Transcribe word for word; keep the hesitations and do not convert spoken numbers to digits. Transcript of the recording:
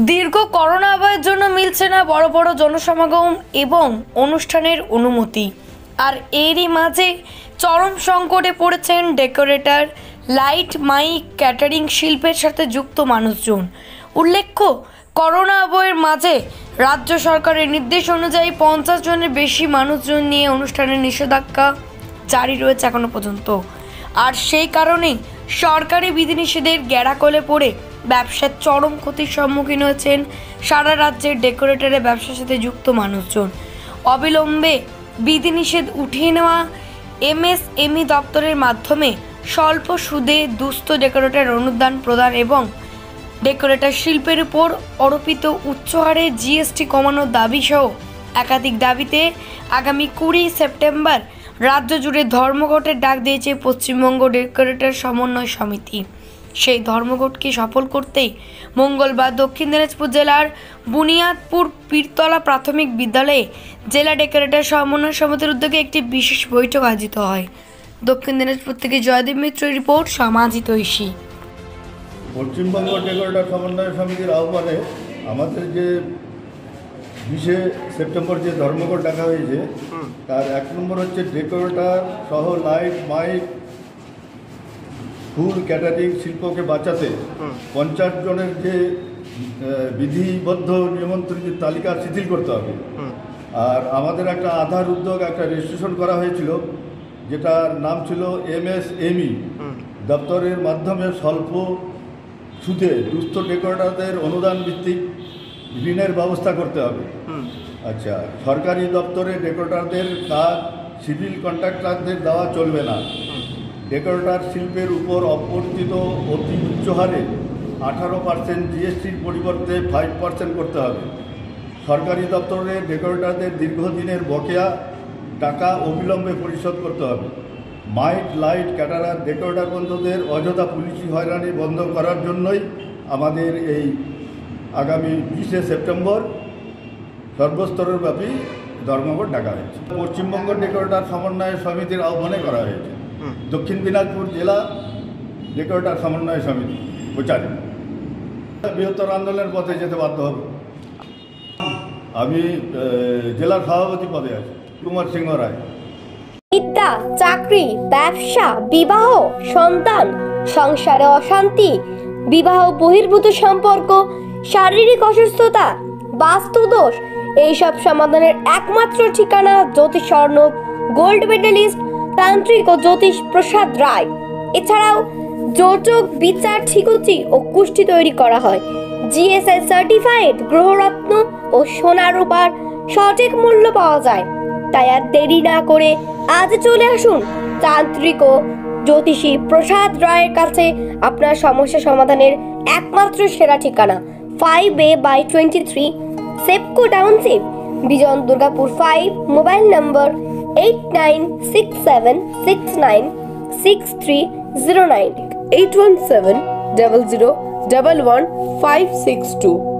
দীর্ঘ করোনা আবহের জন্য মিলছে না বড় বড় জনসমাগম এবং অনুষ্ঠানের অনুমতি। আর এরই মাঝে চরম সংকটে পড়েছেন ডেকোরেটর, লাইট, মাইক, ক্যাটারিং শিল্পের সাথে যুক্ত মানুষজন। উল্লেখ্য, করোনা আবহের মাঝে রাজ্য সরকারের নির্দেশ অনুযায়ী পঞ্চাশ জনের বেশি মানুষজন নিয়ে অনুষ্ঠানের নিষেধাজ্ঞা জারি রয়েছে এখনো পর্যন্ত। আর সেই কারণেই সরকারি বিধিনিষেধের গ্যাড়াকলে পড়ে ব্যবসার চরম ক্ষতির সম্মুখীন হয়েছেন সারা রাজ্যের ডেকোরেটরের ব্যবসার সাথে যুক্ত মানুষজন। অবিলম্বে বিধিনিষেধ উঠিয়ে নেওয়া এমএসএমই দপ্তরের মাধ্যমে স্বল্প সুদে দুস্থ ডেকোরেটর অনুদান প্রদান এবং ডেকোরেটর শিল্পের উপর আরোপিত উচ্চ হারে জিএসটি কমানোর দাবি সহ একাধিক দাবিতে আগামী কুড়ি সেপ্টেম্বর রাজ্য জুড়ে ধর্মঘটের ডাক দিয়েছে পশ্চিমবঙ্গ ডেকোরেটর সমন্বয় সমিতি। সেই ধর্মঘটকে সফল করতেই মঙ্গলবার দক্ষিণ দিনাজপুর জেলার বুনিয়াদপুর পীরতলা প্রাথমিক বিদ্যালয়ে জেলা ডেকোরেটর সমন্বয় সমিতির উদ্যোগে একটি বিশেষ বৈঠক আয়োজিত হয়। দক্ষিণ দিনাজপুর থেকে জয়দেব মিত্রের রিপোর্ট, সমাজিত ঐশী। পশ্চিমবঙ্গ ডেকোরেটর সমন্বয় সমিতির আহ্বানে আমাদের যে বিশে সেপ্টেম্বর যে ধর্মঘট ডাকা হয়েছে তার এক নম্বর হচ্ছে ডেকোরেটর সহ লাইট, মাইক, ফুল, ক্যাটারিং শিল্পকে বাঁচাতে পঞ্চাশ জনের যে বিধিবদ্ধ নিমন্ত্রিত তালিকা শিথিল করতে হবে। আর আমাদের একটা আধার উদ্যোগ একটা রেজিস্ট্রেশন করা হয়েছিল, যেটার নাম ছিল এমএসএমই দপ্তরের মাধ্যমে স্বল্প সুদে দুস্থ ডেকোরেটরদের অনুদান ভিত্তিক ঋণের ব্যবস্থা করতে হবে। আচ্ছা, সরকারি দপ্তরে ডেকোরেটরদের কাজ সিভিল কন্ট্রাক্টরদের দেওয়া চলবে না। ডেকোরেটর শিল্পের উপর অপরিচিত অতি উচ্চ হারে আঠারো পার্সেন্ট জিএসটির পরিবর্তে ফাইভ পার্সেন্ট করতে হবে। সরকারি দপ্তরে ডেকোরেটরদের দীর্ঘদিনের বকেয়া টাকা অবিলম্বে পরিশোধ করতে হবে। মাইক, লাইট, ক্যাটারার ডেকোরেটর বন্ধুদের অযথা পুলিশি হয়রানি বন্ধ করার জন্যই আমাদের এই আগামী বিশে সেপ্টেম্বর সর্বস্তরের ব্যাপী ধর্মঘট ডাকা হয়েছে। পশ্চিমবঙ্গ ডেকোরেটর সমন্বয় সমিতির আহ্বানে করা হয়েছে। দক্ষিণ দিনাজপুর জেলা ডেকোরেটর সমন্বয় সমিতি প্রচারে বৃহত্তর আন্দোলনের পথে যেতে বাধ্য হবে। আমি জেলার সভাপতি পদে আছি, কুমার সিংহ রায়। বিদ্যা, চাকরি, ব্যবসা, বিবাহ, সন্তান, সংসারে অশান্তি, বিবাহ বহির্ভূত সম্পর্ক, শারীরিক অসুস্থতা, বাস্তুদোষ, এইসব সমাধানের একমাত্র ঠিকানা জ্যোতিষ স্বর্ণব গোল্ড মেডেলিস্ট তান্ত্রিক ও জ্যোতিষ প্রসাদ রায়। এছাড়াও যোজক, বিচার, ঠিকুচি ও কুষ্টি তৈরি করা হয়। জিএসআই সার্টিফাইড গ্রহরত্ন ও সোনা রূপার সঠিক মূল্য পাওয়া যায়। তাই আর দেরি না করে আজ চলে আসুন তান্ত্রিক ও জ্যোতিষী প্রসাদ রায়ের কাছে। আপনার সমস্যা সমাধানের একমাত্র সেরা ঠিকানা five A by twenty three Sepco township, Bijan, Durgapur five. Mobile number eight nine six seven six nine six three zero nine, eight one seven double zero double one five six two.